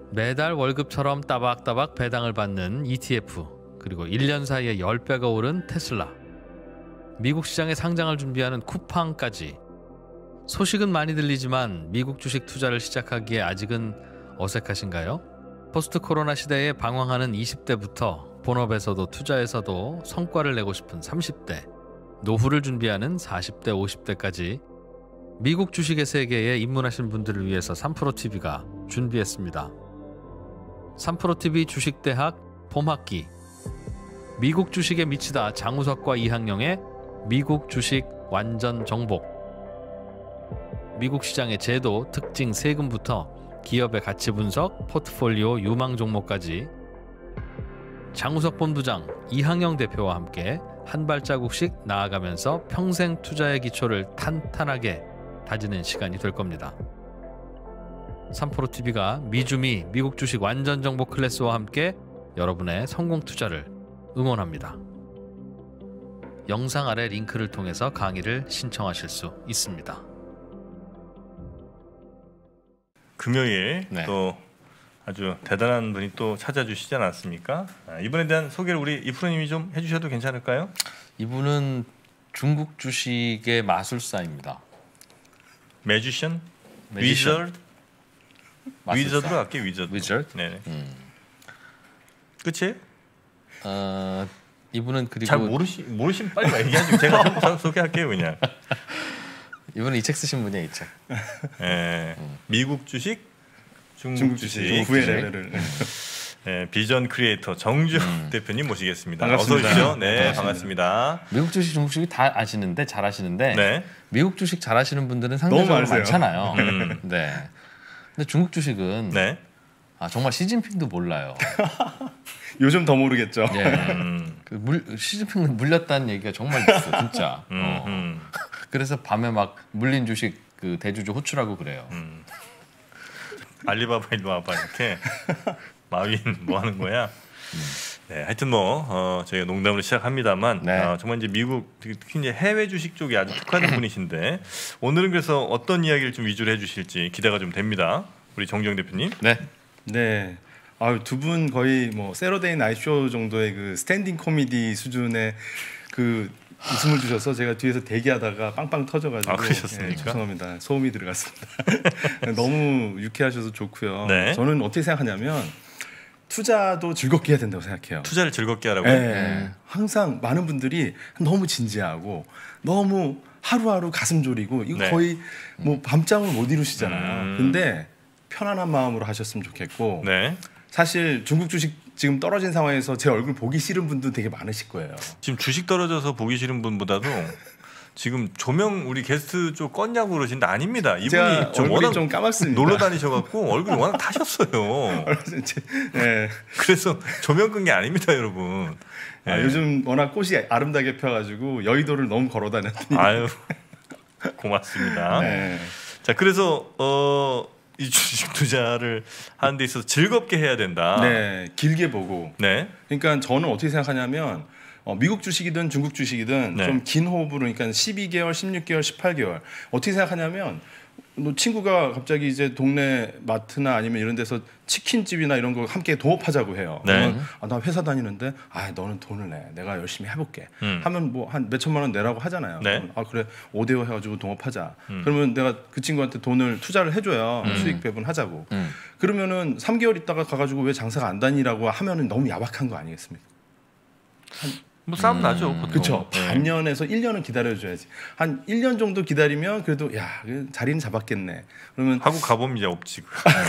매달 월급처럼 따박따박 배당을 받는 ETF, 그리고 1년 사이에 10배가 오른 테슬라, 미국 시장에 상장을 준비하는 쿠팡까지. 소식은 많이 들리지만 미국 주식 투자를 시작하기에 아직은 어색하신가요? 포스트 코로나 시대에 방황하는 20대부터 본업에서도 투자에서도 성과를 내고 싶은 30대, 노후를 준비하는 40대, 50대까지 미국 주식의 세계에 입문하신 분들을 위해서 3프로TV가 준비했습니다. 3프로TV 주식대학 봄학기. 미국 주식에 미치다 장우석과 이항영의 미국 주식 완전 정복. 미국 시장의 제도, 특징, 세금부터 기업의 가치 분석, 포트폴리오 유망 종목까지 장우석 본부장, 이항영 대표와 함께 한 발자국씩 나아가면서 평생 투자의 기초를 탄탄하게 다지는 시간이 될 겁니다. 3프로TV가 미주미 미국 주식 완전 정보 클래스와 함께 여러분의 성공 투자를 응원합니다. 영상 아래 링크를 통해서 강의를 신청하실 수 있습니다. 금요일 네. 또 아주 대단한 분이 또 찾아주시지 않았습니까? 이분에 대한 소개를 우리 이프로님이 좀 해주셔도 괜찮을까요? 이분은 중국 주식의 마술사입니다. 매지션? 매지션. 위저드? 위저드로 할게요. 위저드. 위저드? 네. 끝이에요? 이분은 그리고 잘 모르시면 빨리 얘기하시고 제가 소개할게요 그냥. 이분은 이 책 쓰신 분이에요, 이 책. 네. 미국 주식, 중국 주식, 구의 레벨을. 네, 비전 크리에이터 정주 대표님 모시겠습니다. 반갑습니다. 어서 오십시오. 네, 반갑습니다. 미국 주식, 중국 주식 다 아시는데 잘 아시는데 네. 미국 주식 잘 아시는 분들은 상대적으로 너무 많잖아요. 네. 근데 중국 주식은 네. 정말 시진핑도 몰라요. 요즘 더 모르겠죠. 예. 시진핑은 물렸다는 얘기가 정말 있어, 진짜. 그래서 밤에 막 물린 주식 그 대주주 호출하고 그래요. 알리바바 일로 와봐 이렇게 마윈 뭐 하는 거야? 네, 하여튼 뭐 저희가 농담으로 시작합니다만 네. 정말 이제 미국 특히 이제 해외 주식 쪽에 아주 특화된 분이신데 오늘은 그래서 어떤 이야기를 좀 위주로 해주실지 기대가 좀 됩니다. 우리 정주영 대표님. 네. 네. 두 분 거의 뭐 세러데이 나이쇼 정도의 그 스탠딩 코미디 수준의 그 웃음을 주셔서 제가 뒤에서 대기하다가 빵빵 터져가지고 그러셨습니까? 죄송합니다. 소음이 들어갔습니다. 너무 유쾌하셔서 좋고요. 네. 저는 어떻게 생각하냐면 투자도 즐겁게 해야 된다고 생각해요. 투자를 즐겁게 하라고요? 네. 항상 많은 분들이 너무 진지하고 너무 하루하루 가슴 졸이고 이거 네. 거의 뭐 밤잠을 못 이루시잖아요. 근데 편안한 마음으로 하셨으면 좋겠고 네. 사실 중국 주식 지금 떨어진 상황에서 제 얼굴 보기 싫은 분도 되게 많으실 거예요. 지금 주식 떨어져서 보기 싫은 분보다도 지금 조명 우리 게스트 쪽 껐냐고 그러시는데 아닙니다. 이분이 제가 좀 얼굴이 워낙 좀 까맣습니다. 놀러 다니셔갖고 얼굴이 워낙 타셨어요. 네. 그래서 조명 끈 게 아닙니다, 여러분. 네. 요즘 워낙 꽃이 아름다게 펴가지고 여의도를 너무 걸어다녔더니 아유 고맙습니다. 네. 자, 그래서 이 주식 투자를 하는 데 있어서 즐겁게 해야 된다. 네, 길게 보고. 네. 그러니까 저는 어떻게 생각하냐면 미국 주식이든 중국 주식이든 네. 좀 긴 호흡으로 그러니까 12개월, 16개월, 18개월 어떻게 생각하냐면 친구가 갑자기 이제 동네 마트나 아니면 이런 데서 치킨집이나 이런 거 함께 동업하자고 해요. 네. 그러면 나 회사 다니는데 너는 돈을 내. 내가 열심히 해볼게. 하면 뭐 한 몇천만 원 내라고 하잖아요. 네. 그래 5대5 해가지고 동업하자. 그러면 내가 그 친구한테 돈을 투자를 해줘요. 수익 배분하자고. 그러면은 3개월 있다가 가가지고 왜 장사가 안 다니라고 하면은 너무 야박한 거 아니겠습니까? 뭐 싸움 나죠. 보통. 그렇죠. 네. 반년에서 1년은 기다려줘야지. 한 1년 정도 기다리면 그래도 자리는 잡았겠네. 그러면 하고 가보면 이제 없지.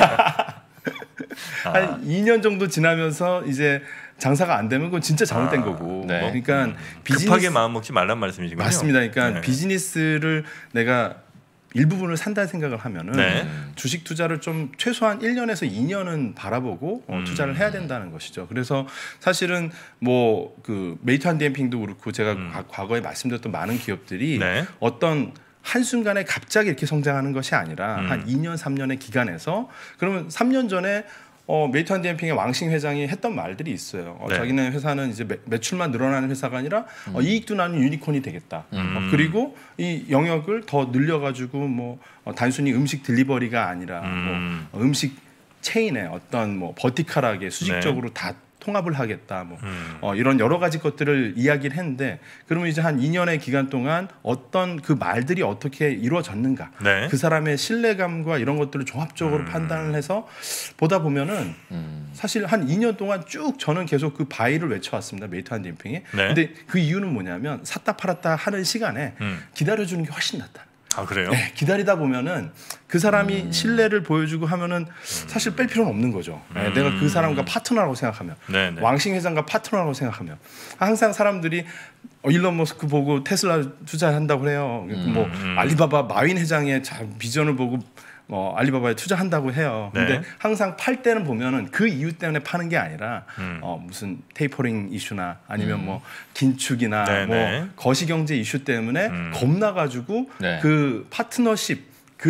한 2년 정도 지나면서 이제 장사가 안 되면 그건 진짜 잘못된 거고. 네. 그러니까 급하게 마음 먹지 말란 말씀이시군요. 맞습니다. 그러니까 네. 비즈니스를 내가 일부분을 산다 생각을 하면은 네. 주식 투자를 좀 최소한 1년에서 2년은 바라보고 투자를 해야 된다는 것이죠. 그래서 사실은 뭐 그 메이트 한디엠핑도 그렇고 제가 과거에 말씀드렸던 많은 기업들이 네. 어떤 한순간에 갑자기 이렇게 성장하는 것이 아니라 한 2년, 3년의 기간에서 그러면 3년 전에 메이트 한디엠핑의 왕싱 회장이 했던 말들이 있어요. 네. 자기네 회사는 이제 매출만 늘어나는 회사가 아니라 이익도 나는 유니콘이 되겠다. 그리고 이 영역을 더 늘려가지고 뭐 단순히 음식 딜리버리가 아니라 뭐 음식 체인에 어떤 뭐 버티컬하게 수직적으로 다 통합을 하겠다 뭐 이런 여러 가지 것들을 이야기를 했는데 그러면 이제 한 2년의 기간 동안 어떤 그 말들이 어떻게 이루어졌는가 네. 그 사람의 신뢰감과 이런 것들을 종합적으로 판단을 해서 보다 보면은 사실 한 2년 동안 쭉 저는 계속 그 바이를 외쳐왔습니다. 메이트한 댐핑이. 네. 근데 그 이유는 뭐냐면 샀다 팔았다 하는 시간에 기다려주는 게 훨씬 낫다. 아 그래요? 네, 기다리다 보면은 그 사람이 신뢰를 보여주고 하면은 사실 뺄 필요는 없는 거죠. 네, 내가 그 사람과 파트너라고 생각하면 네네. 왕싱 회장과 파트너라고 생각하면 항상 사람들이 일론 머스크 보고 테슬라 투자한다고 해요. 뭐 알리바바 마윈 회장의 비전을 보고 알리바바에 투자한다고 해요. 근데 네. 항상 팔 때는 보면은 그 이유 때문에 파는 게 아니라 무슨 테이퍼링 이슈나 아니면 뭐 긴축이나 네네. 뭐 거시경제 이슈 때문에 겁나가지고 네. 그 파트너십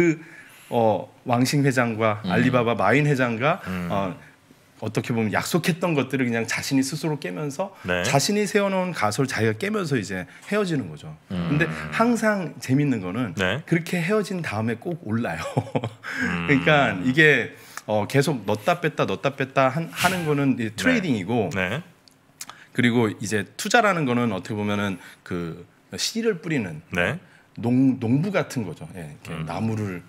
왕싱 회장과 알리바바 마윈 회장과 어떻게 보면 약속했던 것들을 그냥 자신이 스스로 깨면서 네. 자신이 세워놓은 가설을 자기가 깨면서 이제 헤어지는 거죠. 근데 항상 재밌는 거는 네. 그렇게 헤어진 다음에 꼭 올라요. 그러니까 이게 계속 넣었다 뺐다 하는 거는 이제 트레이딩이고 네. 그리고 이제 투자라는 거는 어떻게 보면은 그 씨를 뿌리는 네. 농부 같은 거죠. 예, 이렇게 나무를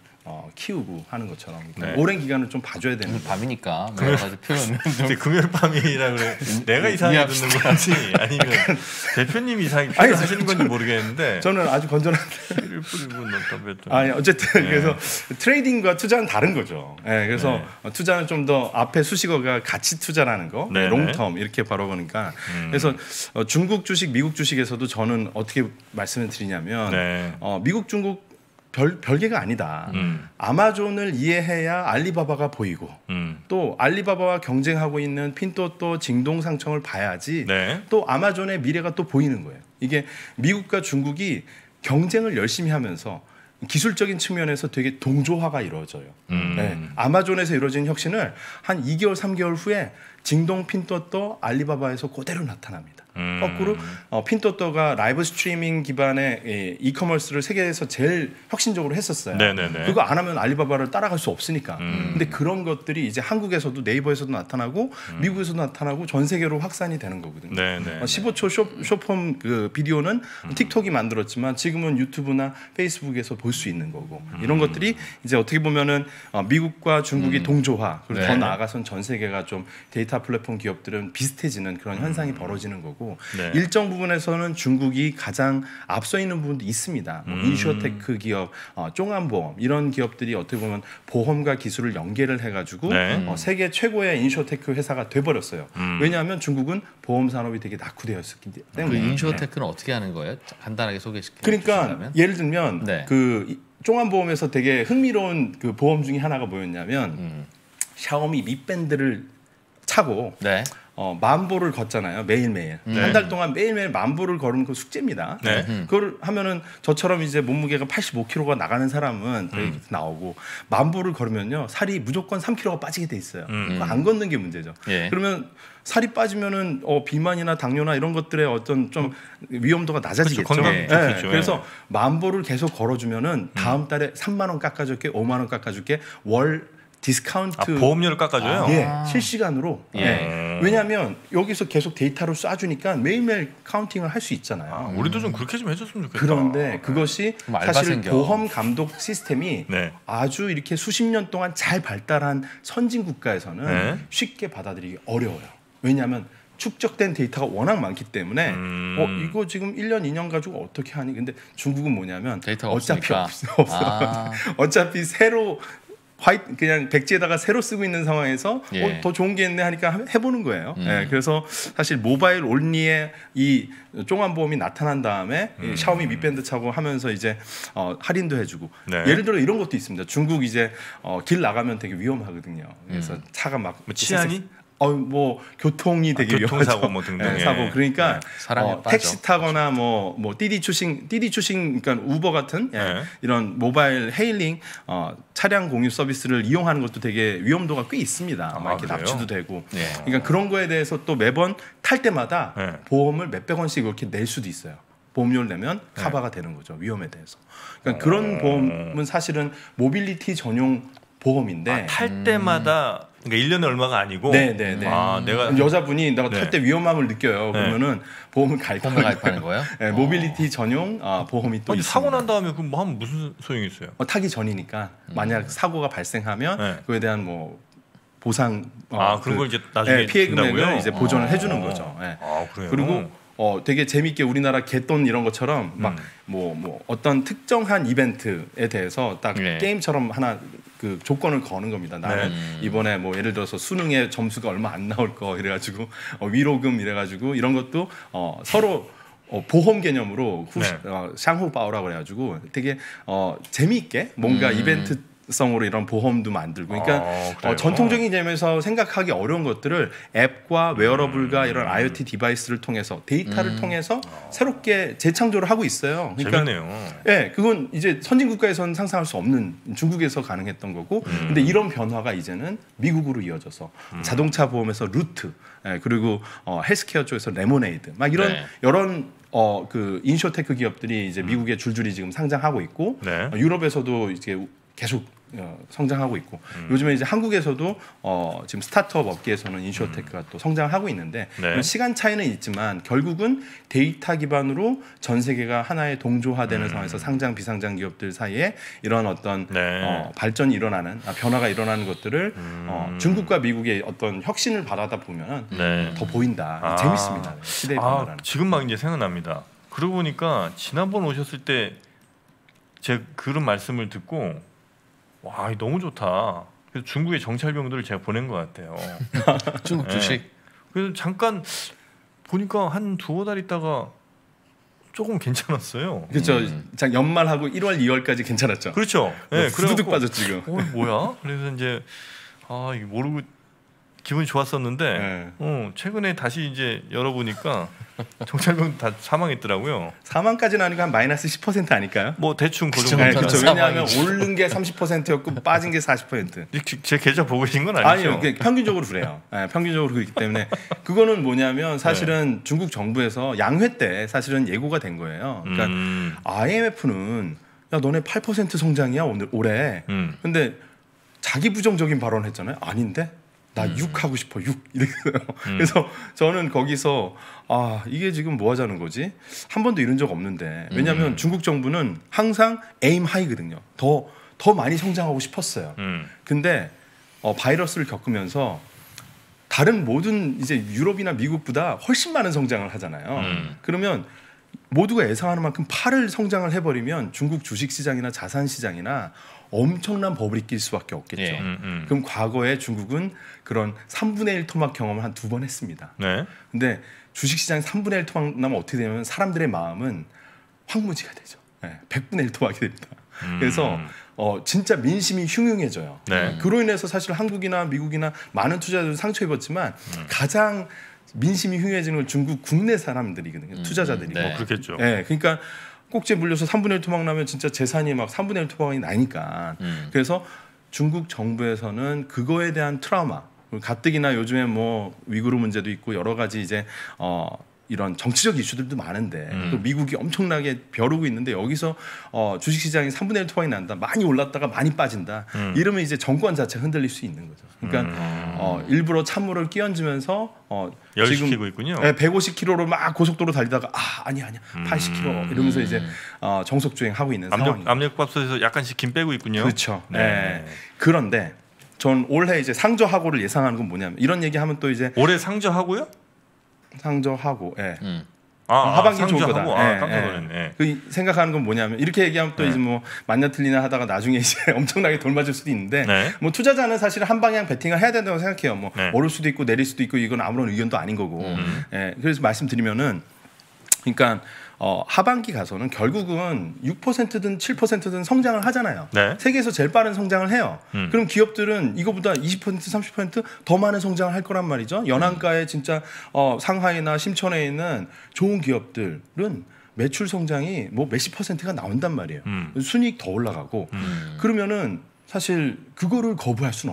키우고 하는 것처럼 네. 오랜 기간을 좀 봐줘야 되는 오늘 거예요. 밤이니까 뭐 여러 가지 표현은 이제 금요일 밤이라 그래. 내가 이상하게 듣는 건지 아니면 대표님이 이상하게 표현하시는 건지 모르겠는데. 저는 아주 건전한데. 씨를 뿌리고 넣다 뺐다. 아니 어쨌든 네. 그래서 트레이딩과 투자는 다른 거죠. 예, 그래서 네. 투자는 좀 더 앞에 수식어가 가치 투자라는 거, 네, 롱텀 이렇게 바로 보니까 그래서 중국 주식, 미국 주식에서도 저는 어떻게 말씀을 드리냐면 네. 미국, 중국 별개가 아니다. 아마존을 이해해야 알리바바가 보이고 또 알리바바와 경쟁하고 있는 핀토또, 징동상청을 봐야지 네. 또 아마존의 미래가 또 보이는 거예요. 이게 미국과 중국이 경쟁을 열심히 하면서 기술적인 측면에서 되게 동조화가 이루어져요. 네. 아마존에서 이루어진 혁신을 한 2개월, 3개월 후에 징동, 핀토또, 알리바바에서 그대로 나타납니다. 거꾸로 핀토또가 라이브 스트리밍 기반의 이커머스를 세계에서 제일 혁신적으로 했었어요. 네네네. 그거 안 하면 알리바바를 따라갈 수 없으니까. 근데 그런 것들이 이제 한국에서도 네이버에서도 나타나고 미국에서도 나타나고 전 세계로 확산이 되는 거거든요. 네네. 15초 쇼폼 그 비디오는 틱톡이 만들었지만 지금은 유튜브나 페이스북에서 볼 수 있는 거고 이런 것들이 이제 어떻게 보면은 미국과 중국이 동조화 그리고 더 네. 나아가선 전 세계가 좀 데이터 플랫폼 기업들은 비슷해지는 그런 현상이 벌어지는 거고 네. 일정 부분에서는 중국이 가장 앞서 있는 부분도 있습니다. 뭐 인슈어테크 기업, 종안보험 이런 기업들이 어떻게 보면 보험과 기술을 연계를 해가지고 네. 세계 최고의 인슈어테크 회사가 돼버렸어요. 왜냐하면 중국은 보험 산업이 되게 낙후되어 있었기 그 때문에. 인슈어테크는 어떻게 하는 거예요? 간단하게 소개시켜 그러니까 주신다면? 예를 들면 네. 그 종안보험에서 되게 흥미로운 그 보험 중에 하나가 뭐였냐면 샤오미 미 밴드를 차고 네. 만보를 걷잖아요. 매일매일. 한 달 동안 매일매일 만보를 걸으면 그 숙제입니다. 네. 그걸 하면은 저처럼 이제 몸무게가 85kg가 나가는 사람은 이렇게 나오고 만보를 걸으면요. 살이 무조건 3kg가 빠지게 돼 있어요. 그거 안 걷는 게 문제죠. 예. 그러면 살이 빠지면은 비만이나 당뇨나 이런 것들의 어떤 좀 위험도가 낮아지겠죠. 그렇죠. 건강 좋겠죠. 그래서 만보를 계속 걸어주면은 다음 달에 3만 원 깎아줄게, 5만 원 깎아줄게, 월 디스카운트 보험료를 깎아줘요. 예, 실시간으로. 예. 예. 왜냐하면 여기서 계속 데이터를 쏴주니까 매일매일 카운팅을 할 수 있잖아요. 우리도 좀 그렇게 좀 해줬으면 좋겠다. 그런데 그것이 그럼 알바 사실 생겨. 보험 감독 시스템이 네. 아주 이렇게 수십 년 동안 잘 발달한 선진 국가에서는 네. 쉽게 받아들이기 어려워요. 왜냐하면 축적된 데이터가 워낙 많기 때문에 이거 지금 1년 2년 가지고 어떻게 하니? 근데 중국은 뭐냐면 데이터가 어차피 없으니까. 없어. 어차피 새로 그냥 백지에다가 새로 쓰고 있는 상황에서 예. 더 좋은 게 있네 하니까 해보는 거예요. 예, 그래서 사실 모바일 온리의 이 종안보험이 나타난 다음에 이 샤오미 미밴드 차고 하면서 이제 할인도 해주고 네. 예를 들어 이런 것도 있습니다. 중국 이제 길 나가면 되게 위험하거든요. 그래서 차가 막 치안이? 뭐 교통이 되게 교통사고 위험하죠. 뭐 등등의. 네, 사고 그러니까 사람이 빠져. 택시 타거나 뭐滴出行그러니까 우버 같은 네. 이런 모바일 헤일링 차량 공유 서비스를 이용하는 것도 되게 위험도가 꽤 있습니다. 막 이렇게 그래요? 납치도 되고. 예. 그러니까 그런 거에 대해서 또 매번 탈 때마다 네. 보험을 몇백 원씩 이렇게 낼 수도 있어요. 보험료를 내면 카바가 되는 거죠. 위험에 대해서. 그러니까 그런 보험은 사실은 모빌리티 전용 보험인데 탈 때마다 그러니까 1년에 얼마가 아니고 네네네. 내가 여자분이 내가 탈 때 위험함을 느껴요. 그러면은 보험을 가입하는 거예요? 네, 모빌리티 전용 보험이 또 있습니다. 사고 난 다음에 그럼 뭐 하면 무슨 소용이 있어요? 타기 전이니까 만약 사고가 발생하면 그에 대한 뭐 보상 그런 걸 이제 나중에 피해 준다고요? 금액을 이제 보전을 해주는 거죠. 그래요? 그리고 되게 재밌게 우리나라 개돈 이런 것처럼 막 뭐 어떤 특정한 이벤트에 대해서 딱 게임처럼 하나 그 조건을 거는 겁니다. 나는 이번에 뭐 예를 들어서 수능에 점수가 얼마 안 나올 거 이래가지고 위로금 이래가지고 이런 것도 서로 보험 개념으로 샹호바오라고 그래가지고 되게 재미있게 뭔가 이벤트 성으로 이런 보험도 만들고 그러니까 전통적인 점에서 생각하기 어려운 것들을 앱과 웨어러블과 이런 IoT 디바이스를 통해서 데이터를 통해서 새롭게 재창조를 하고 있어요. 그러니까 재밌네요. 네, 그건 이제 선진 국가에서는 상상할 수 없는 중국에서 가능했던 거고 근데 이런 변화가 이제는 미국으로 이어져서 자동차 보험에서 루트 그리고 헬스케어 쪽에서 레모네이드 막 이런 여러 그 인쇼테크 기업들이 이제 미국에 줄줄이 지금 상장하고 있고 유럽에서도 이제 계속 성장하고 있고 요즘에 이제 한국에서도 지금 스타트업 업계에서는 인슈어테크가 또 성장하고 있는데 시간 차이는 있지만 결국은 데이터 기반으로 전 세계가 하나의 동조화되는 상황에서 상장 비상장 기업들 사이에 이런 어떤 발전이 일어나는 변화가 일어나는 것들을 중국과 미국의 어떤 혁신을 바라다 보면 더 보인다. 재밌습니다. 시대의 변화라는. 지금 막 이제 생각납니다. 그러고 보니까 지난번 오셨을 때 제 그런 말씀을 듣고 와, 너무 좋다. 그래서 중국의 정찰병들을 제가 보낸 것 같아요. 중국 주식. 그래서 잠깐 보니까 한 2-5달 있다가 조금 괜찮았어요. 그렇죠. 연말하고 1월, 2월까지 괜찮았죠. 그렇죠. 후두둑 빠졌지 지금. 뭐야? 그래서 이제 이게 모르고 기분이 좋았었는데 최근에 다시 이제 열어보니까 정찰병 다 사망했더라고요. 사망까지는 아니고 한 마이너스 10% 아닐까요? 뭐 대충 그 정도. 그렇죠. 왜냐하면 오른 게 30%였고 빠진 게 40%. 제 계좌 보고 계신 건 아니죠? 아니요. 평균적으로 그래요. 평균적으로 그렇기 때문에 그거는 뭐냐면 사실은 중국 정부에서 양회 때 사실은 예고가 된 거예요. 그러니까 IMF는 야 너네 8% 성장이야 올해. 근데 자기 부정적인 발언을 했잖아요. 아닌데? 나 6 하고 싶어 6 이랬어요. 그래서 저는 거기서 이게 지금 뭐 하자는 거지? 한 번도 이런 적 없는데 왜냐하면 중국 정부는 항상 에임 하이거든요. 더 많이 성장하고 싶었어요. 근데 바이러스를 겪으면서 다른 모든 이제 유럽이나 미국보다 훨씬 많은 성장을 하잖아요. 그러면 모두가 예상하는 만큼 8을 성장을 해버리면 중국 주식시장이나 자산시장이나 엄청난 버블이 낄 수밖에 없겠죠. 그럼 과거에 중국은 그런 3분의 1 토막 경험을 한 2번 했습니다. 근데 주식시장에 3분의 1 토막 나면 어떻게 되냐면 사람들의 마음은 황무지가 되죠. 100분의 1 토막이 됩니다. 그래서 진짜 민심이 흉흉해져요. 그로 인해서 사실 한국이나 미국이나 많은 투자자들이 상처 입었지만 가장 민심이 흉해지는 건 중국 국내 사람들이거든요. 투자자들이. 그렇겠죠. 그러니까 꼭지에 물려서 3분의 1 토막 나면 진짜 재산이 막 3분의 1 토막이 나니까. 그래서 중국 정부에서는 그거에 대한 트라우마, 가뜩이나 요즘에 뭐 위구르 문제도 있고 여러 가지 이제 이런 정치적 이슈들도 많은데 또 미국이 엄청나게 벼르고 있는데 여기서 주식시장이 3분의 1 토막이 난다. 많이 올랐다가 많이 빠진다. 이러면 이제 정권 자체가 흔들릴 수 있는 거죠. 그러니까 일부러 찬물을 끼얹으면서 열시키고 있군요. 150km로 막 고속도로 달리다가 아니야 80km 이러면서 이제 정속 주행하고 있는 상황입니다. 압력밥솥에서 약간씩 김 빼고 있군요. 그렇죠. 그런데 전 올해 이제 상저하고를 예상하는 건 뭐냐면 이런 얘기하면 또 이제 올해 상저하고요? 상저하고 하반기 좋을 거다. 깜짝 놀랐네. 그 생각하는 건 뭐냐면 이렇게 얘기하면 또 이제 뭐 맞냐 틀리나 하다가 나중에 이제 엄청나게 돌맞을 수도 있는데 뭐 투자자는 사실 한 방향 베팅을 해야 된다고 생각해요. 뭐 오를 수도 있고 내릴 수도 있고 이건 아무런 의견도 아닌 거고. 그래서 말씀드리면은 그러니까 하반기 가서는 결국은 6%든 7%든 성장을 하잖아요. 세계에서 제일 빠른 성장을 해요. 그럼 기업들은 이거보다 20% 30%더 많은 성장을 할 거란 말이죠. 연안가에 진짜 상하이나 심천에 있는 좋은 기업들은 매출 성장이 뭐 몇십 %가 나온단 말이에요. 순이익 더 올라가고 그러면은 사실 그거를 거부할 수는 없는 거예요.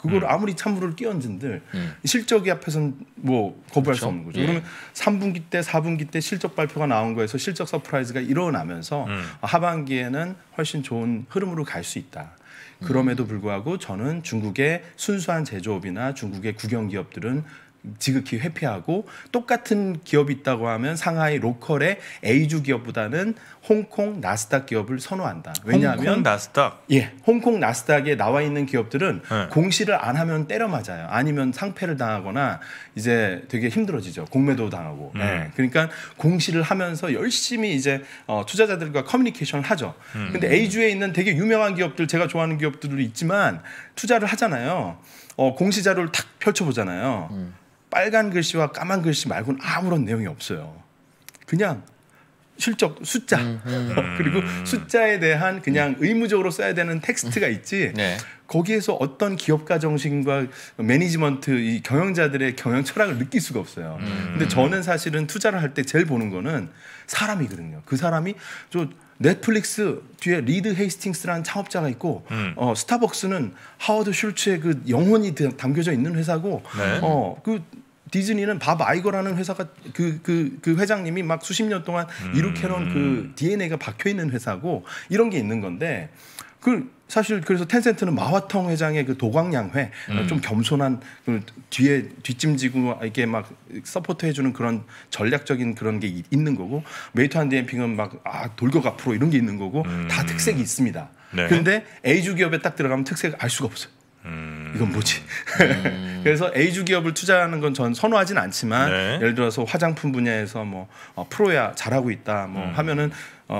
그걸 아무리 찬물을 끼얹은들 실적이 앞에서는 뭐 거부할 수 없는 거죠. 그러면 3분기 때, 4분기 때 실적 발표가 나온 거에서 실적 서프라이즈가 일어나면서 하반기에는 훨씬 좋은 흐름으로 갈 수 있다. 그럼에도 불구하고 저는 중국의 순수한 제조업이나 중국의 국영 기업들은 지극히 회피하고 똑같은 기업이 있다고 하면 상하이 로컬의 A주 기업보다는 홍콩 나스닥 기업을 선호한다. 왜냐하면 홍콩 나스닥? 예, 홍콩 나스닥에 나와 있는 기업들은 공시를 안 하면 때려 맞아요. 아니면 상패를 당하거나 이제 되게 힘들어지죠. 공매도 당하고. 예, 그러니까 공시를 하면서 열심히 이제 투자자들과 커뮤니케이션을 하죠. 근데 A주에 있는 되게 유명한 기업들, 제가 좋아하는 기업들도 있지만 투자를 하잖아요. 공시 자료를 탁 펼쳐보잖아요. 빨간 글씨와 까만 글씨 말고는 아무런 내용이 없어요. 그냥 실적 숫자 그리고 숫자에 대한 그냥 의무적으로 써야 되는 텍스트가 있지. 네. 거기에서 어떤 기업가 정신과 매니지먼트 이 경영자들의 경영 철학을 느낄 수가 없어요. 근데 저는 사실은 투자를 할 때 제일 보는 거는 사람이거든요. 그 사람이 저 넷플릭스 뒤에 리드 헤이스팅스라는 창업자가 있고 스타벅스는 하워드 슐츠의 그 영혼이 담겨져 있는 회사고 네. 그 디즈니는 밥 아이거라는 회사가 그 회장님이 막 수십 년 동안 이룩해놓은 그 DNA가 박혀 있는 회사고 이런 게 있는 건데 그 사실 그래서 텐센트는 마화텅 회장의 그 도광양회 좀 겸손한 그 뒤에 뒷짐지고 이렇게 막 서포트 해주는 그런 전략적인 그런 게 있는 거고 메이트한디엠핑은 막 돌격 앞으로 이런 게 있는 거고 다 특색이 있습니다. 네. 근데 A주 기업에 딱 들어가면 특색을 알 수가 없어요. 이건 뭐지? 그래서 A주 기업을 투자하는 건 전 선호하진 않지만 네. 예를 들어서 화장품 분야에서 뭐 프로야 잘하고 있다 뭐 하면은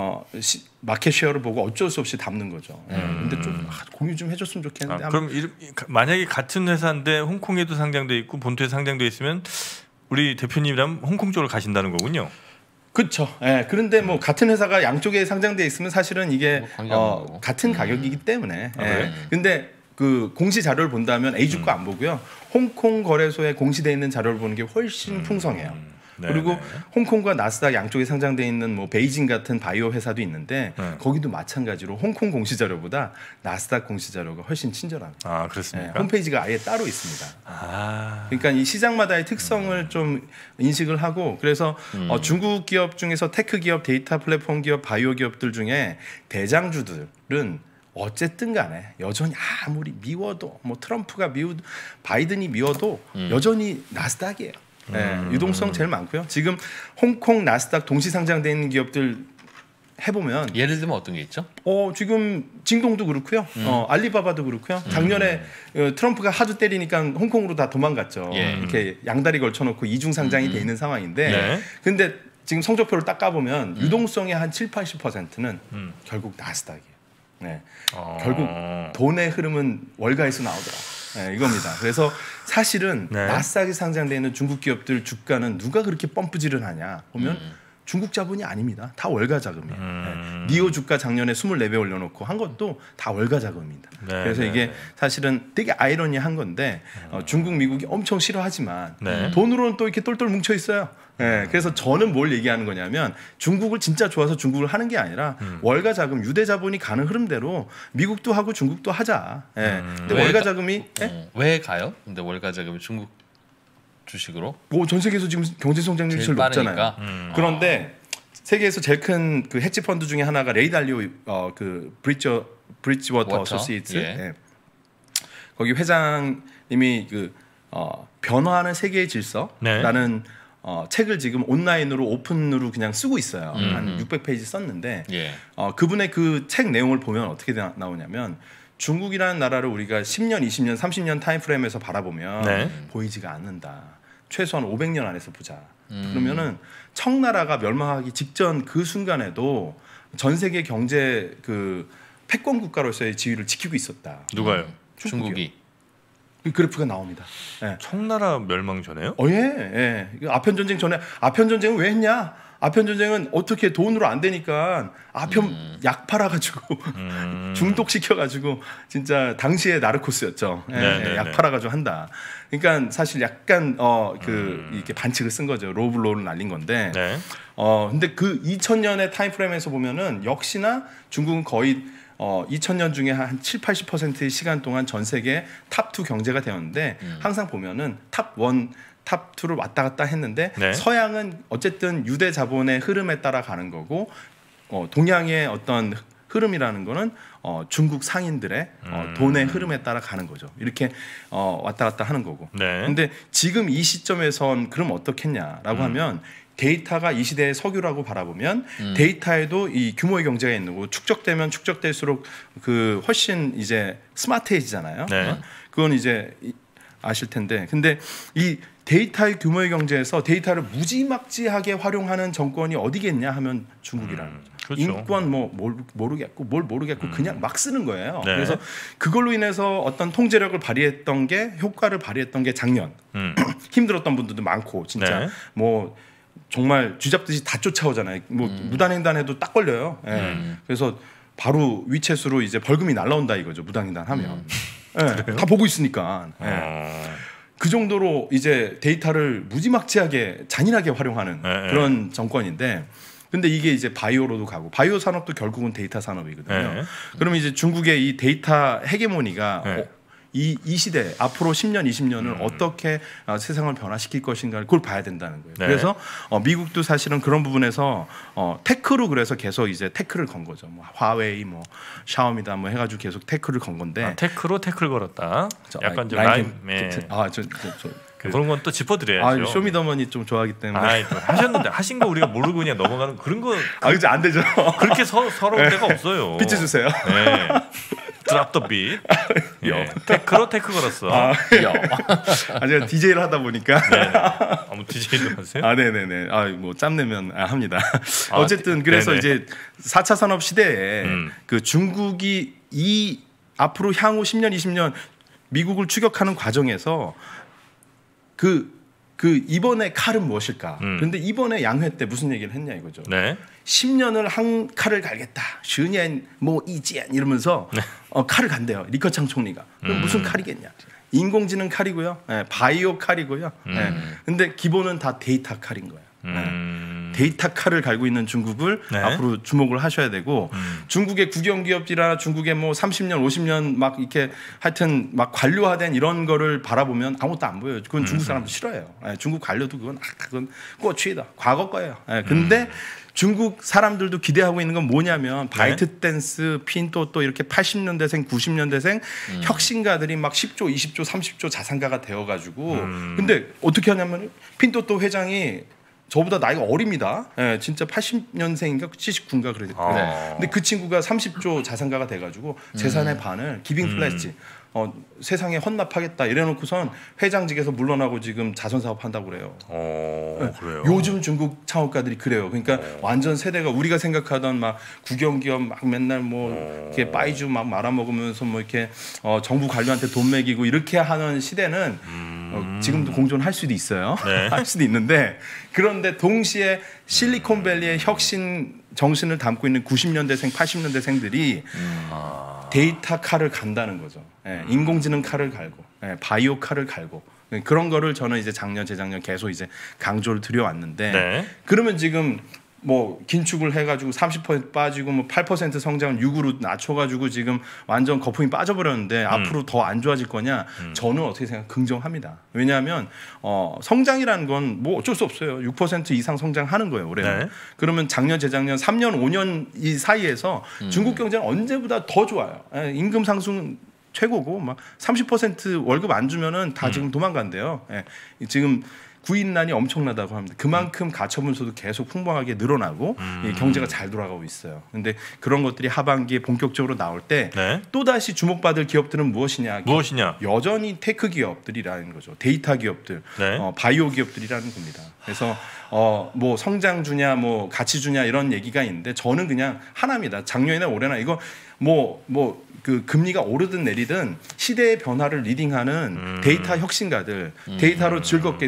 마켓 쉐어를 보고 어쩔 수 없이 담는 거죠. 근데 좀 공유 좀 해줬으면 좋겠는데. 그럼 만약에 같은 회사인데 홍콩에도 상장돼 있고 본토에 상장돼 있으면 우리 대표님이라면 홍콩 쪽으로 가신다는 거군요. 그렇죠. 예. 그런데 뭐 같은 회사가 양쪽에 상장돼 있으면 사실은 이게 같은 가격이기 때문에. 예. 근데 그 공시 자료를 본다면 A주 거 안 보고요. 홍콩 거래소에 공시돼 있는 자료를 보는 게 훨씬 풍성해요. 그리고 홍콩과 나스닥 양쪽에 상장돼 있는 뭐 베이징 같은 바이오 회사도 있는데 거기도 마찬가지로 홍콩 공시 자료보다 나스닥 공시 자료가 훨씬 친절합니다. 아, 그렇습니까? 홈페이지가 아예 따로 있습니다. 아. 그러니까 이 시장마다의 특성을 좀 인식을 하고 그래서 중국 기업 중에서 테크 기업, 데이터 플랫폼 기업, 바이오 기업들 중에 대장주들은 어쨌든 간에 여전히 아무리 미워도 뭐 트럼프가 바이든이 미워도 여전히 나스닥이에요. 유동성 제일 많고요. 지금 홍콩 나스닥 동시 상장돼 있는 기업들 해보면 예를 들면 어떤 게 있죠? 지금 징동도 그렇고요. 알리바바도 그렇고요. 작년에 트럼프가 하도 때리니까 홍콩으로 다 도망갔죠. 이렇게 양다리 걸쳐놓고 이중 상장이 돼 있는 상황인데 근데 지금 성적표를 딱 까보면 유동성의 한 70-80%는 결국 나스닥이에요. 네. 결국 돈의 흐름은 월가에서 나오더라. 네, 이겁니다. 그래서 사실은 나스닥에 상장되어 있는 중국 기업들 주가는 누가 그렇게 펌프질을 하냐 보면 중국 자본이 아닙니다. 다 월가 자금이에요. 네. 니오 주가 작년에 24배 올려놓고 한 것도 다 월가 자금입니다. 그래서 이게 사실은 되게 아이러니한 건데 중국, 미국이 엄청 싫어하지만 돈으로는 또 이렇게 똘똘 뭉쳐 있어요. 네, 그래서 저는 뭘 얘기하는 거냐면 중국을 진짜 좋아서 중국을 하는 게 아니라 월가 자금, 유대 자본이 가는 흐름대로 미국도 하고 중국도 하자. 네. 근데 월가 자금이 왜 가요? 근데 월가 자금이 중국 주식으로? 뭐 전 세계에서 지금 경제 성장률이 제일 높잖아요. 그런데 세계에서 제일 큰 그 헤지 펀드 중에 하나가 레이달리오 그 브리지워터 어소시에이츠. 거기 회장님이 그 변화하는 세계의 질서라는 책을 지금 온라인으로 오픈으로 그냥 쓰고 있어요. 한 600페이지 썼는데 그분의 그 책 내용을 보면 어떻게 나오냐면 중국이라는 나라를 우리가 10년, 20년, 30년 타임프레임에서 바라보면 보이지가 않는다. 최소한 500년 안에서 보자. 그러면은 청나라가 멸망하기 직전 그 순간에도 전 세계 경제 그 패권 국가로서의 지위를 지키고 있었다. 누가요? 중국이. 그 그래프가 나옵니다. 청나라 멸망 전에요? 예. 아편 전쟁 전에 아편 전쟁은 왜 했냐? 아편 전쟁은 어떻게 돈으로 안 되니까 아편 약 팔아가지고 중독시켜가지고 진짜 당시에 나르코스였죠. 약 팔아가지고 한다. 그러니까 사실 약간 이렇게 반칙을 쓴 거죠. 로블로를 날린 건데. 네. 근데 그 2000년의 타임프레임에서 보면은 역시나 중국은 거의 2000년 중에 한 70-80%의 시간 동안 전 세계 탑2 경제가 되었는데 항상 보면은 탑1, 탑2를 왔다 갔다 했는데 네. 서양은 어쨌든 유대 자본의 흐름에 따라 가는 거고 동양의 어떤 흐름이라는 거는 중국 상인들의 돈의 흐름에 따라 가는 거죠. 이렇게 왔다 갔다 하는 거고. 네. 근데 지금 이 시점에선 그럼 어떻겠냐라고 하면 데이터가 이 시대의 석유라고 바라보면 데이터에도 이 규모의 경제가 있는 거고 축적되면 축적될수록 그 훨씬 이제 스마트해지잖아요. 네. 그건 이제 아실 텐데. 근데 이 데이터의 규모의 경제에서 데이터를 무지막지하게 활용하는 정권이 어디겠냐 하면 중국이라는 거죠. 그렇죠. 인권 뭘 모르겠고 그냥 막 쓰는 거예요. 네. 그래서 그걸로 인해서 어떤 통제력을 발휘했던 게 효과를 발휘했던 게 작년 힘들었던 분들도 많고 진짜 네. 뭐 정말 쥐잡듯이 다 쫓아오잖아요. 뭐 무단횡단해도 딱 걸려요. 그래서 바로 위챗으로 이제 벌금이 날라온다 이거죠. 무단횡단하면 다 보고 있으니까. 그 정도로 이제 데이터를 무지막지하게 잔인하게 활용하는 그런 정권인데, 근데 이게 이제 바이오로도 가고, 바이오 산업도 결국은 데이터 산업이거든요. 그러면 이제 중국의 이 데이터 헤게모니가 이 시대 앞으로 10년, 20년을 어떻게 세상을 변화시킬 것인가를 그걸 봐야 된다는 거예요. 네. 그래서 미국도 사실은 그런 부분에서 테크로 그래서 계속 이제 태클을 건 거죠. 뭐 화웨이, 뭐 샤오미다 뭐 해가지고 계속 태클을 건 건데. 테크로 태클 걸었다. 약간 좀 라임. 그런 건 또 짚어드려야죠. 쇼미더머니 좀 좋아하기 때문에. 하셨는데 하신 거 우리가 모르고 그냥 넘어가는 그런 거. 그죠, 안 되죠. 그렇게 서러울 때가 없어요. 비트 주세요. 네. 드랍 더 빗. 테크로 테크 걸었어. 제가 DJ를 하다 보니까. 아무 DJ도 하세요? 네네네. 뭐 짬내면 합니다. 어쨌든 그래서 이제 4차 산업 시대에 그 중국이 이 앞으로 향후 10년, 20년 미국을 추격하는 과정에서 그 이번에 칼은 무엇일까? 그런데 이번에 양회 때 무슨 얘기를 했냐 이거죠. 네. 10년을 한 칼을 갈겠다. 슈니엔 뭐 이지엔 이러면서 칼을 간대요. 리커창 총리가. 그럼 무슨 칼이겠냐? 인공지능 칼이고요. 바이오 칼이고요. 근데 기본은 다 데이터 칼인 거예요. 데이터 칼을 갈고 있는 중국을 앞으로 주목을 하셔야 되고, 중국의 국영기업이나 중국의 뭐 30년, 50년 막 이렇게 하여튼 막 관료화된 이런 거를 바라보면 아무것도 안 보여요. 그건 중국 사람들 싫어해요. 중국 관료도 그건 꼬치다. 과거 거예요. 근데 중국 사람들도 기대하고 있는 건 뭐냐면 바이트 댄스, 핀토또 이렇게 80년대생, 90년대생 혁신가들이 막 10조, 20조, 30조 자산가가 되어가지고 근데 어떻게 하냐면 핀토또 회장이 저보다 나이가 어립니다. 진짜 80년생인가 79인가 그래요. 근데 그 친구가 30조 자산가가 돼가지고 재산의 반을 기빙 플래지 세상에 헌납하겠다 이래놓고선 회장직에서 물러나고 지금 자선 사업 한다고 그래요. 그래요. 요즘 중국 창업가들이 그래요. 그러니까 완전 세대가 우리가 생각하던 막 국영기업 막 맨날 뭐 이렇게 빠이주 막 말아먹으면서 뭐 이렇게 정부 관료한테 돈 먹이고 이렇게 하는 시대는 지금도 공존할 수도 있어요. 할 수도 있는데, 그런데 동시에 실리콘밸리의 혁신 정신을 담고 있는 90년대생, 80년대생들이 데이터 칼을 간다는 거죠. 인공지능 칼을 갈고, 바이오 칼을 갈고, 그런 거를 저는 이제 작년, 재작년 계속 이제 강조를 드려왔는데, 그러면 지금 뭐 긴축을 해가지고 30% 빠지고 뭐 8% 성장을 6으로 낮춰가지고 지금 완전 거품이 빠져버렸는데 앞으로 더 안 좋아질 거냐? 저는 어떻게 생각? 긍정합니다. 왜냐하면 성장이라는 건 뭐 어쩔 수 없어요. 6% 이상 성장하는 거예요 올해는. 그러면 작년, 재작년 3년, 5년 이 사이에서 중국 경제는 언제보다 더 좋아요. 임금 상승 최고고 막 30% 월급 안 주면은 다 지금 도망간대요. 지금 구인난이 엄청나다고 합니다. 그만큼 가처분소도 계속 풍부하게 늘어나고 경제가 잘 돌아가고 있어요. 그런데 그런 것들이 하반기에 본격적으로 나올 때 또다시 주목받을 기업들은 무엇이냐? 여전히 테크 기업들이라는 거죠. 데이터 기업들, 바이오 기업들이라는 겁니다. 그래서 뭐 성장 주냐, 뭐 가치 주냐 이런 얘기가 있는데 저는 그냥 하나입니다. 작년이나 올해나 이거 그 금리가 오르든 내리든 시대의 변화를 리딩하는 데이터 혁신가들, 데이터로 즐겁게, 데이터로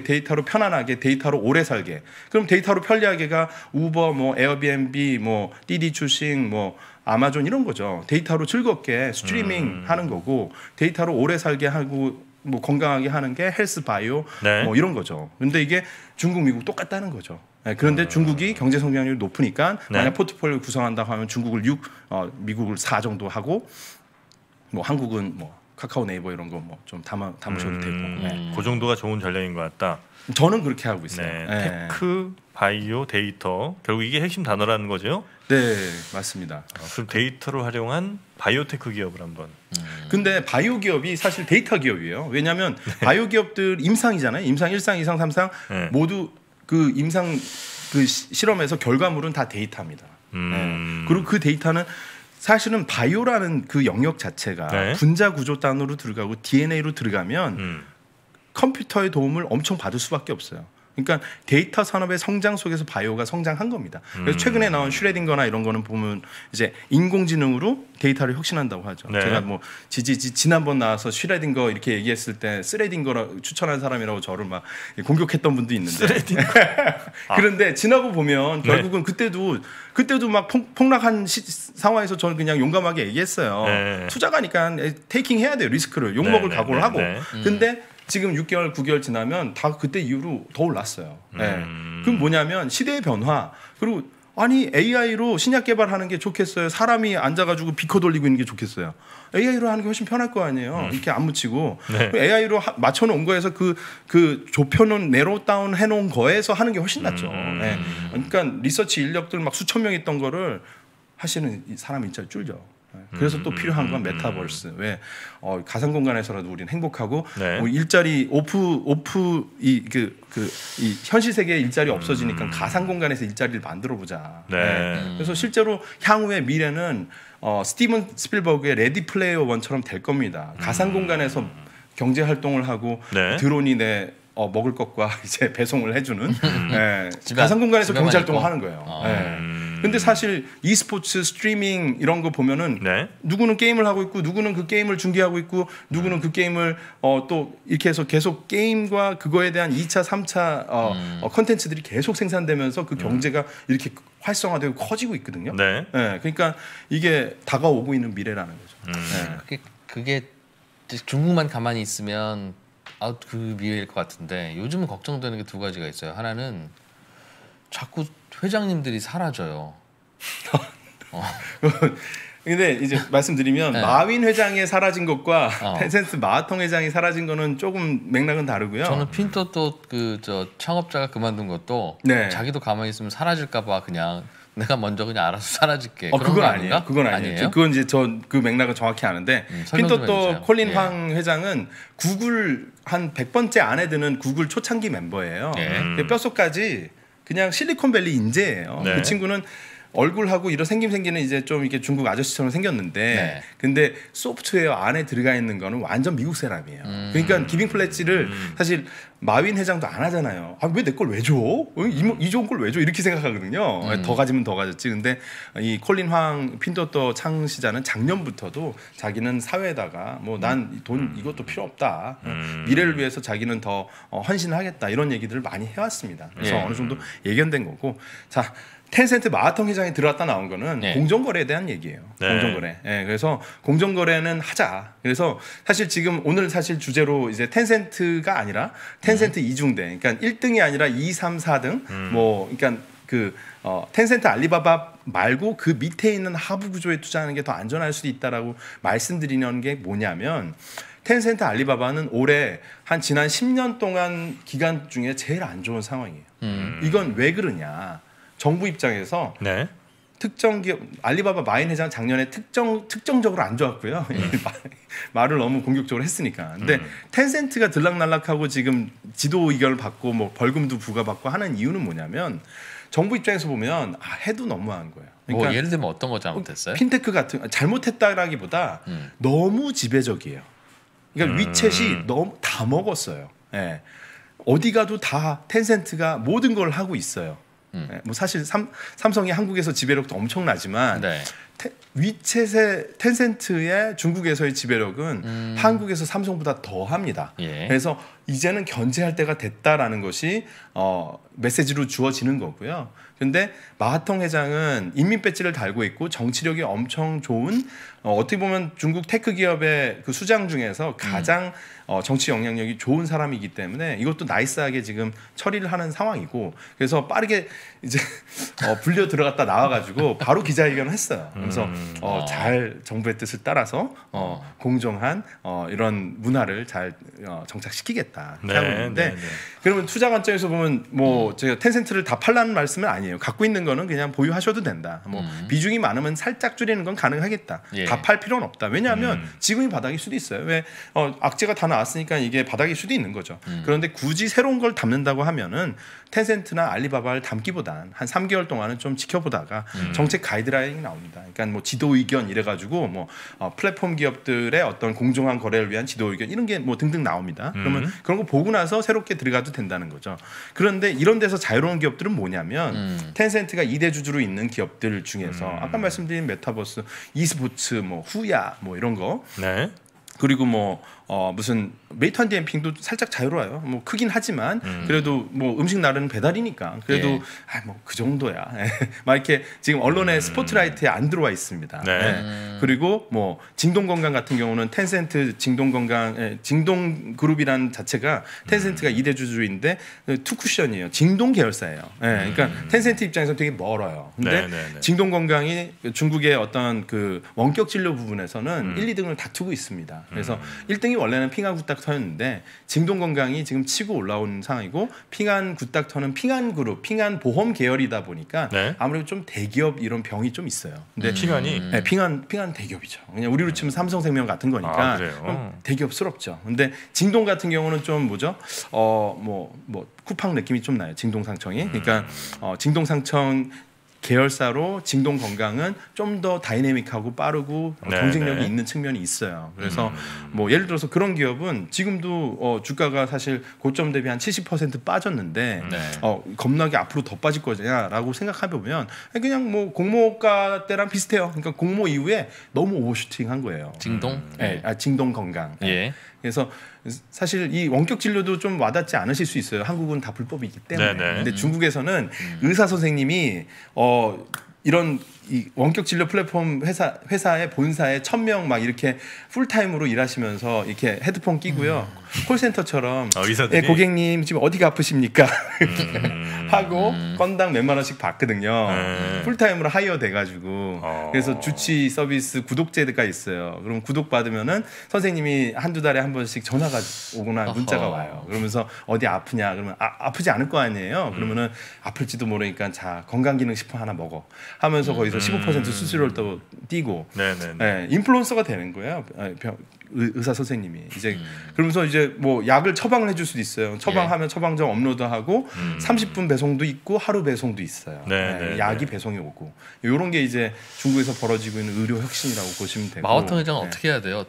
데이터로 편안하게 데이터로 오래 살게. 그럼 데이터로 편리하게가 우버, 뭐 에어비앤비, 뭐 디디 출싱, 뭐 아마존 이런 거죠. 데이터로 즐겁게 스트리밍 하는 거고 데이터로 오래 살게 하고 뭐 건강하게 하는 게 헬스 바이오 네. 뭐 이런 거죠. 근데 이게 중국, 미국 똑같다는 거죠. 네, 그런데 중국이 경제 성장률이 높으니까 네. 만약 포트폴리오 구성한다고 하면 중국을 6, 미국을 4 정도 하고 뭐 한국은 뭐 카카오 네이버 이런 거 뭐 좀 담으셔도 되고. 네. 그 정도가 좋은 전략인 것 같다. 저는 그렇게 하고 있어요. 네. 네. 테크, 바이오, 데이터 결국 이게 핵심 단어라는 거죠. 네, 맞습니다. 그럼 데이터를 활용한 바이오테크 기업을 한번. 근데 바이오 기업이 사실 데이터 기업이에요. 왜냐하면 바이오 기업들 임상이잖아요. 임상 1상, 2상, 3상 네. 모두 그 임상 그 실험에서 결과물은 다 데이터입니다. 네. 그리고 그 데이터는 사실은 바이오라는 그 영역 자체가 네. 분자 구조 단으로 들어가고 DNA로 들어가면 컴퓨터의 도움을 엄청 받을 수밖에 없어요. 그러니까 데이터 산업의 성장 속에서 바이오가 성장한 겁니다. 그래서 최근에 나온 슈레딩거나 이런 거는 보면 이제 인공지능으로 데이터를 혁신한다고 하죠. 네. 제가 뭐 지난번 나와서 슈레딩거 이렇게 얘기했을 때 스레딩거라 추천한 사람이라고 저를 막 공격했던 분도 있는데. 스레딩거. 그런데 지나고 보면 결국은 그때도 막 폭락한 상황에서 저는 그냥 용감하게 얘기했어요. 네. 투자가니까 테이킹 해야 돼요. 리스크를 욕먹을 네, 각오를 네, 하고. 네. 근데 지금 6개월, 9개월 지나면 다 그때 이후로 더 올랐어요. 네. 그럼 뭐냐면 시대의 변화. 그리고 아니 AI로 신약 개발하는 게 좋겠어요. 사람이 앉아가지고 비커 돌리고 있는 게 좋겠어요. AI로 하는 게 훨씬 편할 거 아니에요. 이렇게 안 묻히고 네. AI로 맞춰놓은 거에서 그 좁혀놓은 네로 다운 해놓은 거에서 하는 게 훨씬 낫죠. 네. 그러니까 리서치 인력들 막 수천 명 있던 거를 하시는 사람 일자리 줄죠. 그래서 또 필요한 건 메타버스. 왜 가상 공간에서라도 우리는 행복하고 네. 뭐 일자리 오프 이 현실 세계의 일자리 없어지니까 가상 공간에서 일자리를 만들어 보자. 네. 그래서 실제로 향후의 미래는 스티븐 스필버그의 레디 플레이어 원처럼 될 겁니다. 가상 공간에서 경제 활동을 하고 네. 드론이 내 먹을 것과 이제 배송을 해주는 가상 공간에서 경제 활동을 하는 거예요. 근데 사실 e스포츠 스트리밍 이런 거 보면은 네. 누구는 게임을 하고 있고 누구는 그 게임을 중계하고 있고 누구는 그 게임을 또 이렇게 해서 계속 게임과 그거에 대한 2차, 3차 컨텐츠들이 계속 생산되면서 그 경제가 이렇게 활성화되고 커지고 있거든요. 네. 그러니까 이게 다가오고 있는 미래라는 거죠. 그게 중국만 가만히 있으면 그 미래일 것 같은데 요즘은 걱정되는 게 두 가지가 있어요. 하나는 자꾸 회장님들이 사라져요. 근데 이제 말씀드리면 마윈 회장이 사라진 것과 텐센트 마하통 회장이 사라진 거는 조금 맥락은 다르고요. 저는 핀토또 저 창업자가 그만둔 것도 자기도 가만히 있으면 사라질까봐 그냥 내가 먼저 그냥 알아서 사라질게. 그건 아니에요. 그건 아니에요. 그건 이제 저 그 맥락은 정확히 아는데 핀토또 콜린 황 회장은 구글 한 100번째 안에 드는 구글 초창기 멤버예요. 뼛속까지 그냥 실리콘밸리 인재예요. 그 친구는 얼굴하고 이런 생기는 이제 좀 이렇게 중국 아저씨처럼 생겼는데 근데 소프트웨어 안에 들어가 있는 거는 완전 미국 사람이에요. 그러니까 기빙 플래치를 사실 마윈 회장도 안 하잖아요. 왜 내 걸 왜 줘? 이 좋은 걸 왜 줘? 이렇게 생각하거든요. 더 가지면 더 가졌지. 근데 이 콜린 황 핀토또 창시자는 작년부터도 자기는 사회에다가 뭐 난 돈 이것도 필요 없다. 미래를 위해서 자기는 더 헌신을 하겠다. 이런 얘기들을 많이 해왔습니다. 그래서 어느 정도 예견된 거고. 자. 텐센트 마하통 회장이 들어왔다 나온 거는 공정거래에 대한 얘기예요. 공정거래. 그래서 공정거래는 하자. 그래서 사실 지금 오늘 사실 주제로 이제 텐센트가 아니라 텐센트 이중대. 그러니까 1등이 아니라 2, 3, 4등. 뭐 그러니까 텐센트 알리바바 말고 그 밑에 있는 하부 구조에 투자하는 게 더 안전할 수도 있다라고 말씀드리는 게 뭐냐면 텐센트 알리바바는 올해 지난 10년 동안 기간 중에 제일 안 좋은 상황이에요. 이건 왜 그러냐? 정부 입장에서 특정 기업 알리바바 마윈 회장 작년에 특정적으로 안 좋았고요. 말을 너무 공격적으로 했으니까. 근데 텐센트가 들락날락하고 지금 지도 의결을 받고 뭐 벌금도 부과받고 하는 이유는 뭐냐면 정부 입장에서 보면 해도 너무한 거예요. 그러니까 뭐 예를 들면 어떤 거 잘못했어요? 핀테크 같은 잘못했다라기보다 너무 지배적이에요. 그러니까 위챗이 너무 다 먹었어요. 어디 가도 다 텐센트가 모든 걸 하고 있어요. 뭐 사실 삼성이 한국에서 지배력도 엄청나지만 위챗의 텐센트의 중국에서의 지배력은 한국에서 삼성보다 더합니다. 예. 그래서 이제는 견제할 때가 됐다라는 것이 메시지로 주어지는 거고요. 그런데 마하통 회장은 인민 배지를 달고 있고 정치력이 엄청 좋은 어떻게 보면 중국 테크 기업의 그 수장 중에서 가장 정치 영향력이 좋은 사람이기 때문에 이것도 나이스하게 지금 처리를 하는 상황이고 그래서 빠르게 이제 불려 들어갔다 나와가지고 바로 기자회견을 했어요. 그래서 잘 정부의 뜻을 따라서 공정한 이런 문화를 잘 정착시키겠다 네, 하고 있는데 네, 네. 그러면 투자 관점에서 보면 뭐 제가 텐센트를 다 팔라는 말씀은 아니에요. 갖고 있는 거는 그냥 보유하셔도 된다. 뭐 비중이 많으면 살짝 줄이는 건 가능하겠다. 예. 다 팔 필요는 없다. 왜냐하면 지금이 바닥일 수도 있어요. 왜 악재가 다 나왔으니까 이게 바닥일 수도 있는 거죠. 그런데 굳이 새로운 걸 담는다고 하면은 텐센트나 알리바바를 담기보단 한 3개월 동안은 좀 지켜보다가 정책 가이드라인이 나옵니다. 그러니까 뭐 지도 의견 이래가지고 뭐 플랫폼 기업들의 어떤 공정한 거래를 위한 지도 의견 이런 게 뭐 등등 나옵니다. 그러면 그런 거 보고 나서 새롭게 들어가도 된다는 거죠. 그런데 이런 데서 자유로운 기업들은 뭐냐면 텐센트가 2대 주주로 있는 기업들 중에서 아까 말씀드린 메타버스, e스포츠, 뭐 후야 뭐 이런 거 네. 그리고 뭐 무슨 메이트한 디엠핑도 살짝 자유로워요. 뭐 크긴 하지만 그래도 뭐 음식 나르는 배달이니까 그래도 예. 뭐 그 정도야. 막 이렇게 지금 언론의 스포트라이트에 안 들어와 있습니다. 네. 예. 그리고 뭐 징동건강 같은 경우는 텐센트 징동건강 징동 그룹이라는 자체가 텐센트가 2대 주주인데 투쿠션이에요. 징동 계열사예요. 예. 그러니까 텐센트 입장에서 되게 멀어요. 근데 징동건강이 중국의 어떤 그 원격 진료 부분에서는 1, 2등을 다투고 있습니다. 그래서 1등이 원래는 핑안 굿닥터였는데 징동건강이 지금 치고 올라오는 상황이고 핑안 굿닥터는 핑안 그룹, 핑안 보험 계열이다 보니까 네. 아무래도 좀 대기업 이런 병이 좀 있어요. 근데 핑안이 네, 핑안 대기업이죠. 그냥 우리로 치면 삼성생명 같은 거니까 대기업스럽죠. 근데 징동 같은 경우는 좀 뭐죠? 뭐 쿠팡 느낌이 좀 나요. 징동상청이. 그러니까 징동상청 계열사로 징동건강은 좀 더 다이내믹하고 빠르고 경쟁력이 있는 측면이 있어요. 그래서 뭐 예를 들어서 그런 기업은 지금도 주가가 사실 고점 대비 한 70% 빠졌는데 겁나게 앞으로 더 빠질 거냐라고 생각해 보면 그냥 뭐 공모가 때랑 비슷해요. 그러니까 공모 이후에 너무 오버슈팅한 거예요. 징동? 네, 징동건강. 예. 그래서 사실 이 원격 진료도 좀 와닿지 않으실 수 있어요. 한국은 다 불법이기 때문에. 근데 중국에서는 의사 선생님이 이런 이 원격 진료 플랫폼 회사의 본사에 1,000명 막 이렇게 풀타임으로 일하시면서 이렇게 헤드폰 끼고요. 콜센터처럼 의사들이? 고객님 지금 어디가 아프십니까? 하고 건당 몇만 원씩 받거든요. 풀타임으로 하이어 돼가지고 그래서 주치 서비스 구독제가 있어요. 그럼 구독 받으면은 선생님이 한두 달에 한 번씩 전화가 오거나 문자가 와요. 그러면서 어디 아프냐 그러면 아프지 않을 거 아니에요. 그러면은 아플지도 모르니까 자 건강기능식품 하나 먹어 하면서 거기서 15% 수수료를 또 띄고 인플루언서가 되는 거예요. 의사 선생님이 이제 그러면서 이제 뭐 약을 처방을 해줄 수도 있어요. 처방하면 처방전 업로드하고 30분 배송도 있고 하루 배송도 있어요. 약이 배송이 오고 이런 게 이제 중국에서 벌어지고 있는 의료 혁신이라고 보시면 되고. 마오통 회장은 어떻게 해야 돼요?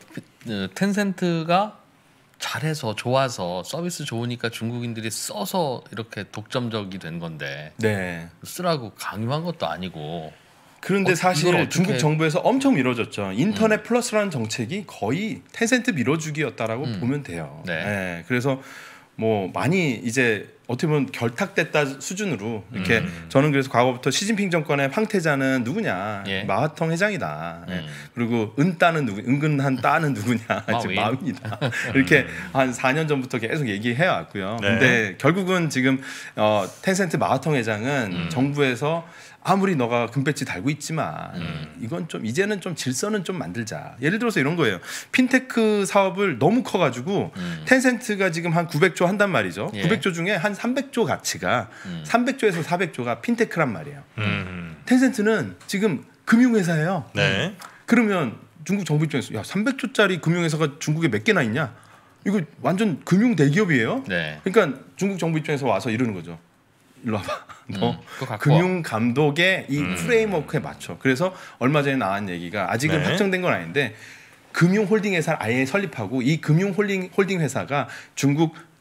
텐센트가 잘해서 좋아서 서비스 좋으니까 중국인들이 써서 이렇게 독점적이 된 건데 쓰라고 강요한 것도 아니고. 그런데 사실 중국 정부에서 엄청 밀어줬죠. 인터넷 플러스라는 정책이 거의 텐센트 밀어주기였다라고 보면 돼요. 그래서 뭐 많이 이제 어떻게 보면 결탁됐다 수준으로 이렇게 저는 그래서 과거부터 시진핑 정권의 황태자는 누구냐 마하통 회장이다. 그리고 은근한 따는 누구냐 마윈이다. 이렇게 한 4년 전부터 계속 얘기해 왔고요. 근데 결국은 지금 텐센트 마하통 회장은 정부에서 아무리 너가 금배지 달고 있지만 이건 좀 이제는 좀 질서는 좀 만들자. 예를 들어서 이런 거예요. 핀테크 사업을 너무 커가지고 텐센트가 지금 한 900조 한단 말이죠. 900조 중에 한 300조 가치가 300조에서 400조가 핀테크란 말이에요. 텐센트는 지금 금융회사예요. 그러면 중국 정부 입장에서 야 300조짜리 금융회사가 중국에 몇 개나 있냐? 이거 완전 금융 대기업이에요. 그러니까 중국 정부 입장에서 와서 이러는 거죠. 일로 와봐. 너 금융 감독의 이 프레임워크에 맞춰. 그래서 얼마 전에 나온 얘기가 아직은 확정된 건 아닌데 금융 홀딩 회사를 아예 설립하고 이 금융 홀딩 회사가 중국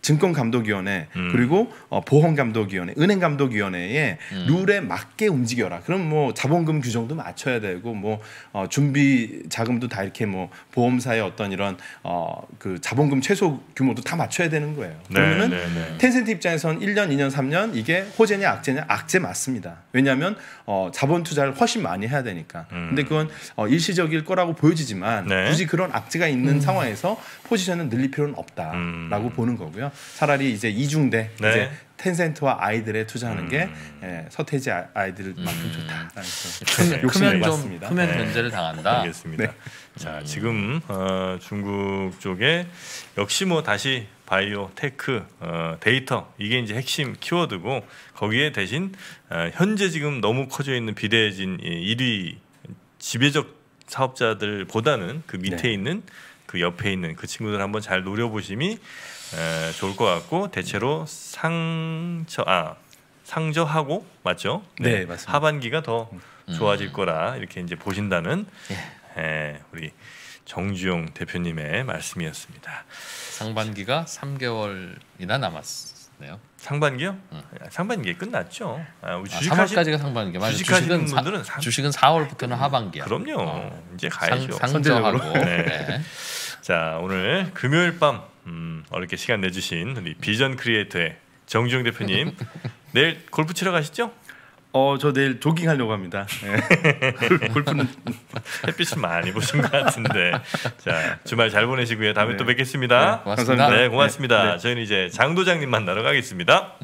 증권감독위원회 그리고 보험감독위원회, 은행감독위원회의 룰에 맞게 움직여라. 그럼 뭐 자본금 규정도 맞춰야 되고 뭐 준비 자금도 다 이렇게 뭐 보험사의 어떤 이런 그 자본금 최소 규모도 다 맞춰야 되는 거예요. 그러면은 텐센트 입장에서는 1년, 2년, 3년 이게 호재냐 악재냐? 악재 맞습니다. 왜냐하면 자본 투자를 훨씬 많이 해야 되니까. 근데 그건 일시적일 거라고 보여지지만 굳이 그런 악재가 있는 상황에서 포지션을 늘릴 필요는 없다라고 보는 거고요. 차라리 이제 이중대 이제 텐센트와 아이들에 투자하는 게 서태지 아이들만큼 좋다라는 크면 좀 크면 견제를 당한다. 알겠습니다. 자, 지금 중국 쪽에 역시 뭐 다시 바이오, 테크, 데이터 이게 이제 핵심 키워드고 거기에 대신 현재 지금 너무 커져 있는 비대해진 1위 지배적 사업자들보다는 그 밑에 있는 그 옆에 있는 그 친구들 한번 잘 노려보심이 좋을 것 같고 대체로 상저하고 맞죠? 네, 맞습니다. 하반기가 더 좋아질 거라 이렇게 이제 보신다는 우리 정주영 대표님의 말씀이었습니다. 상반기가 3개월이나 남았네요. 상반기요? 상반기 끝났죠. 주식 3월까지가 상반기. 맞아요. 주식하시는 분들은 주식은 4월부터는 하반기야. 그럼요. 이제 가야죠. 상저하고. 자, 오늘 금요일 밤 어렵게 시간 내주신 우리 비전 크리에이터의 정주영 대표님 내일 골프 치러 가시죠? 저 내일 조깅하려고 합니다. 골프는 햇빛을 많이 보신 것 같은데 자 주말 잘 보내시고요. 다음에 또 뵙겠습니다. 고맙습니다. 네, 고맙습니다. 저희는 이제 장 도장님 만나러 가겠습니다.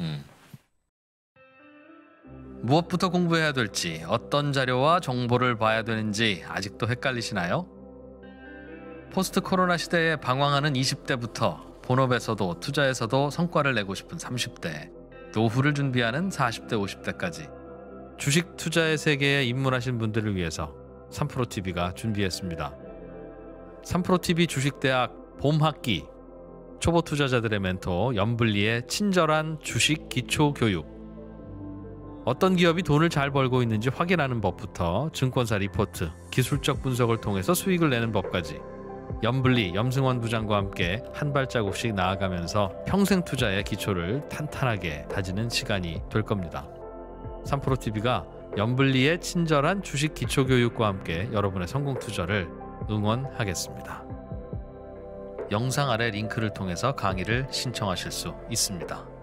무엇부터 공부해야 될지, 어떤 자료와 정보를 봐야 되는지 아직도 헷갈리시나요? 포스트 코로나 시대에 방황하는 20대부터 본업에서도 투자에서도 성과를 내고 싶은 30대, 노후를 준비하는 40대, 50대까지 주식 투자의 세계에 입문하신 분들을 위해서 3프로TV가 준비했습니다. 3프로TV 주식대학 봄학기, 초보 투자자들의 멘토 연블리의 친절한 주식 기초 교육, 어떤 기업이 돈을 잘 벌고 있는지 확인하는 법부터 증권사 리포트, 기술적 분석을 통해서 수익을 내는 법까지 연블리, 염승원 부장과 함께 한 발자국씩 나아가면서 평생 투자의 기초를 탄탄하게 다지는 시간이 될 겁니다. 3프로TV가 연블리의 친절한 주식 기초교육과 함께 여러분의 성공 투자를 응원하겠습니다. 영상 아래 링크를 통해서 강의를 신청하실 수 있습니다.